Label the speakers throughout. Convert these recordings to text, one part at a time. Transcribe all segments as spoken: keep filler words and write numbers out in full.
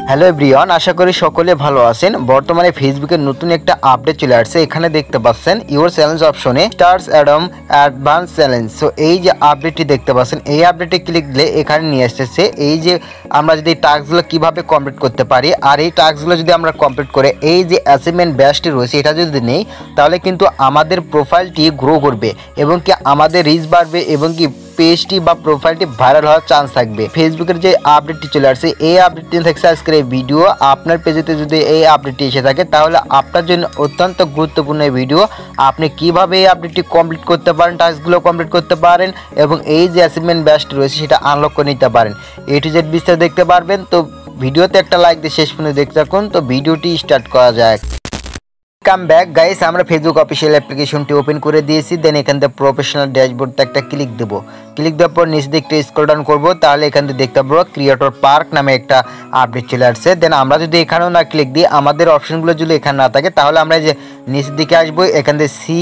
Speaker 1: Hello everyone, আশা করি সকলে ভালো আছেন। বর্তমানে ফেসবুকের নতুন একটা আপডেট চলে আসছে। এখানে দেখতে পাচ্ছেন ইউর চ্যালেঞ্জ অপশনে স্টার্স অ্যাডম অ্যাডভান্স চ্যালেঞ্জ। সো এই যে আপডেটটি দেখতে পাচ্ছেন, এই আপডেটে ক্লিক দিলে এখানে নিয়ে আসতেছে এই যে আমরা যদি টাস্কগুলো কীভাবে কমপ্লিট করতে পারি, আর এই টাস্কগুলো যদি আমরা কমপ্লিট করে এই যে অ্যাচিভমেন্ট ব্যাচটি রয়েছে এটা যদি নেই, তাহলে কিন্তু আমাদের প্রোফাইলটি গ্রো করবে এবং কি আমাদের রিচ বাড়বে এবং কি পেজটি বা প্রোফাইলটি ভাইরাল হওয়ার চান্স থাকবে। ফেসবুকের যে আপডেটটি চলে আসছে, এই আপডেটটি থাকছে আজকের এই ভিডিও। আপনার পেজেতে যদি এই আপডেটটি এসে থাকে তাহলে আপনার জন্য অত্যন্ত গুরুত্বপূর্ণ এই ভিডিও। আপনি কিভাবে এই আপডেটটি কমপ্লিট করতে পারেন, টাস্কগুলো কমপ্লিট করতে পারেন এবং এই যে অ্যাচিভমেন্ট ব্যাচটি রয়েছে সেটা আনলক করে নিতে পারেন। এ টু জেড বিস্তারিত দেখতে পারবেন। তো ভিডিওতে একটা লাইক দিয়ে শেষ পর্যন্ত দেখতে থাকুন। তো ভিডিওটি স্টার্ট করা যায়। কাম ব্যাক গাইস, আমরা ফেসবুক অফিসিয়াল অ্যাপ্লিকেশনটি ওপেন করে দিয়েছি। দেন এখান থেকে প্রফেশনাল ড্যাশবোর্ডতে একটা ক্লিক দেবো। ক্লিক দেওয়ার পর নিচে দিকে স্ক্রল ডাউন করবো, তাহলে এখান থেকে দেখতে পাবো ক্রিয়েটর পার্ক নামে একটা আপডেট চলে আসছে। দেন আমরা যদি এখানেও না ক্লিক দিই, আমাদের অপশনগুলো যদি এখানে না থাকে, তাহলে আমরা যে নিচের দিকে আসবো, এখান থেকে সি,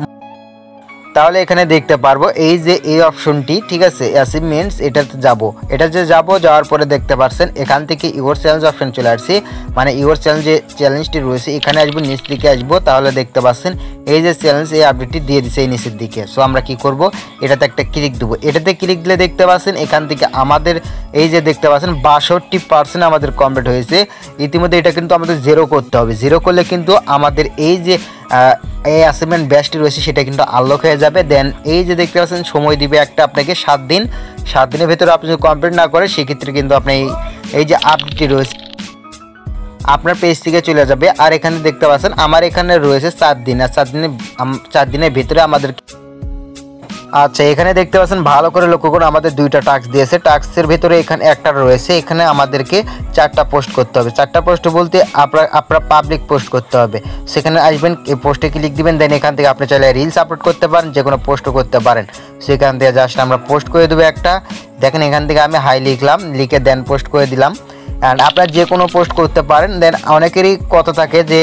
Speaker 1: তাহলে এখানে দেখতে পারবো এই যে এই অপশনটি, ঠিক আছে, অ্যাচিভমেন্টস, এটাতে যাব। এটা যে যাব, যাওয়ার পরে দেখতে পাচ্ছেন এখান থেকে ইউর চ্যালেঞ্জ অপশন চলে আসছে। মানে ইউর চ্যালেঞ্জ যে চ্যালেঞ্জটি রয়েছে এখানে আসবো, নিচ দিকে আসবো, তাহলে দেখতে পাচ্ছেন এই যে চ্যালেঞ্জ, এই আপডেটটি দিয়ে দিচ্ছে এই নিচের দিকে। সো আমরা কি করব, এটাতে একটা ক্লিক দেবো। এটাতে ক্লিক দিলে দেখতে পাচ্ছেন এখান থেকে আমাদের এই যে দেখতে পাচ্ছেন বাষট্টি পার্সেন্ট আমাদের কমপ্লিট হয়েছে। ইতিমধ্যে এটা কিন্তু আমাদের জিরো করতে হবে। জিরো করলে কিন্তু আমাদের এই যে এই অ্যাসাইনমেন্ট ব্যাচটি রয়েছে সেটা কিন্তু আনলক হয়ে যাবে। দেন এই যে দেখতে পাচ্ছেন সময় দিবে একটা আপনাকে সাত দিন। সাত দিনের ভেতরে আপনি যদি কমপ্লিট না করে সেক্ষেত্রে কিন্তু আপনি এই যে আপডেটটি রয়েছে আপনার পেজ থেকে চলে যাবে। আর এখানে দেখতে পাচ্ছেন আমার এখানে রয়েছে চার দিন, আর চার দিনের চার দিনের ভিতরে আমাদের, আচ্ছা এখানে দেখতে পাচ্ছেন ভালো করে লক্ষ্য করুন, আমাদের দুইটা টাস্ক দিয়েছে। টাস্কের ভিতরে এখানে একটা রয়েছে, এখানে আমাদেরকে চারটা পোস্ট করতে হবে। চারটা পোস্ট বলতে আপনার আপনার পাবলিক পোস্ট করতে হবে। সেখানে আসবেন, এই পোস্টে ক্লিক দিবেন। দেন এখান থেকে আপনি চাইলে রিলস আপলোড করতে পারেন, যে কোনো পোস্টও করতে পারেন। সেখান থেকে জাস্ট আমরা পোস্ট করে দেবো একটা। দেখেন এখান থেকে আমি হাই লিখলাম, লিখে দেন পোস্ট করে দিলাম। অ্যান্ড আপনার যে কোনো পোস্ট করতে পারেন। দেন অনেকেরই কথা থাকে যে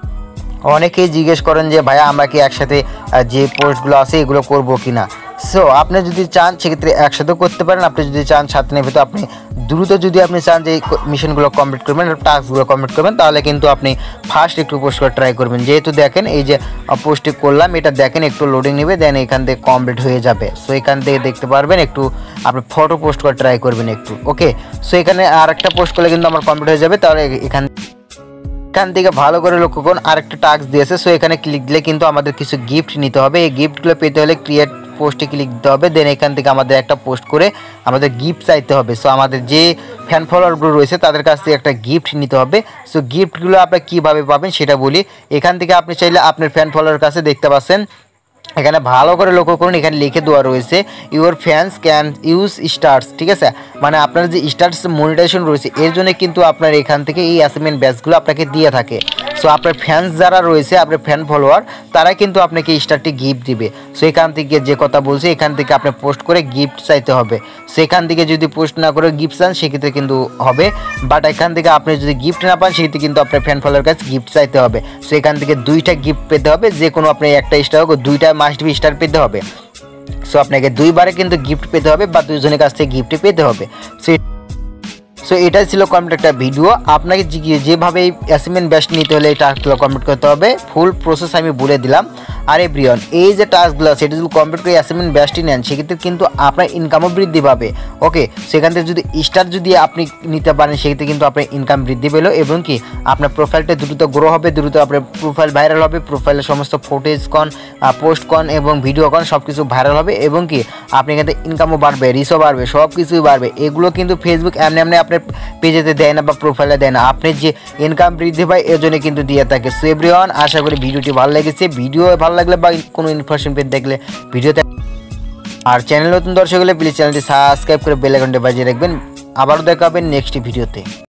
Speaker 1: অনেকেই জিজ্ঞেস করেন যে ভাইয়া আমরা কি একসাথে যে পোস্টগুলো আছে এগুলো করবো কি না। সো আপনি যদি চান সেক্ষেত্রে একসাথেও করতে পারেন। আপনি যদি চান সাত দিনের ভিতরে আপনি দ্রুত যদি আপনি চান যে মিশনগুলো কমপ্লিট করবেন, টাস্কগুলো কমপ্লিট করবেন, তাহলে কিন্তু আপনি ফার্স্ট একটু পোস্ট করে ট্রাই করবেন। যেহেতু দেখেন এই যে পোস্টটি করলাম, এটা দেখেন একটু লোডিং নেবে, দেন এখান থেকে কমপ্লিট হয়ে যাবে। সো এখান থেকে দেখতে পারবেন একটু আপনি ফটো পোস্ট করে ট্রাই করবেন একটু, ওকে। সো এখানে আর একটা পোস্ট করলে কিন্তু আমার কমপ্লিট হয়ে যাবে। তাহলে এখান এখান থেকে ভালো করে লক্ষ্য করুন আরেকটা টাস্ক দিয়েছে। সো এখানে ক্লিক দিলে কিন্তু আমাদের কিছু গিফট নিতে হবে। এই গিফটগুলো পেতে হলে ক্রিয়েট পোস্টে ক্লিক দিতে হবে। দেন এখান থেকে আমাদের একটা পোস্ট করে আমাদের গিফট চাইতে হবে। সো আমাদের যে ফ্যান ফলোয়ারগুলো রয়েছে তাদের কাছ থেকে একটা গিফট নিতে হবে। সো গিফটগুলো আপনি কীভাবে পাবেন সেটা বলি। এখান থেকে আপনি চাইলে আপনার ফ্যান ফলোয়ারের কাছে দেখতে পাচ্ছেন এখানে ভালো করে লক্ষ্য করুন, এখানে লিখে দেওয়া রয়েছে your fans can use stars, ঠিক আছে। মানে আপনার যে স্টার্স মনিটাইজেশন রয়েছে এর জন্য কিন্তু আপনার এখান থেকে এই অ্যাসাইনমেন্ট ব্যাচগুলো আপনাকে দিয়ে থাকে। সো আপনার ফ্যান্স যারা রয়েছে, আপনার ফ্যান ফলোয়ার, তারা কিন্তু আপনাকে স্টারটি গিফট দিবে। সো এখান থেকে যে কথা বলছি, এখান থেকে আপনি পোস্ট করে গিফট চাইতে হবে। সেখান থেকে যদি পোস্ট না করে গিফট চান সেক্ষেত্রে কিন্তু হবে, বাট এখান থেকে আপনি যদি গিফট না পান সেক্ষেত্রে কিন্তু আপনার ফ্যান ফলোয়ার কাছে গিফট চাইতে হবে। সো এখান থেকে দুইটা গিফট পেতে হবে, যে কোনো আপনি একটা স্টার হোক, দুইটা মাস্ট বি স্টার পেতে হবে। সো আপনাকে দুইবারে কিন্তু গিফট পেতে হবে বা দুইজনের কাছ থেকে গিফট পেতে হবে। সো সো এটাই ছিল কমপ্লিট একটা ভিডিও। আপনাকে যেভাবে এই অ্যাসাইনমেন্ট ব্যাচটি নিতে হলে এই টাস্কগুলো কমপ্লিট করতে হবে, ফুল প্রসেস আমি বলে দিলাম। আর এভরিওয়ান, এই যে টাস্কগুলো সেটা যদি কমপ্লিট করে অ্যাসাইনমেন্ট ব্যাচটি নেন সেক্ষেত্রে কিন্তু আপনার ইনকামও বৃদ্ধি পাবে, ওকে। সেখান থেকে যদি স্টার যদি আপনি নিতে পারেন সেক্ষেত্রে কিন্তু আপনার ইনকাম বৃদ্ধি পেলো এবং কি আপনার প্রোফাইলটা দ্রুত গ্রো হবে, দ্রুত আপনার প্রোফাইল ভাইরাল হবে, প্রোফাইলের সমস্ত ফুটেজ কন, পোস্ট কন এবং ভিডিও কন সব কিছু ভাইরাল হবে এবং কি আপনি এখান থেকে ইনকামও বাড়বে, রিচও বাড়বে, সব কিছুই বাড়বে। এগুলো কিন্তু ফেসবুক এমনি এমনি আপনার পেজেতে দেয় না বা প্রোফাইলে দেয় না, আপনার যে ইনকাম বৃদ্ধি পায় এর জন্য কিন্তু দিয়ে থাকে। সো এভরিওয়ান, আশা করি ভিডিওটি ভালো লেগেছে। ভিডিও ভালো লাগলে বা কোনো ইনফরমেশন পেয়ে দেখলে ভিডিওতে, আর চ্যানেল নতুন দর্শক হলে প্লিজ চ্যানেলটি সাবস্ক্রাইব করে বেল আইকনটি বাজিয়ে রাখবেন। আবারও দেখা হবে নেক্সট ভিডিওতে।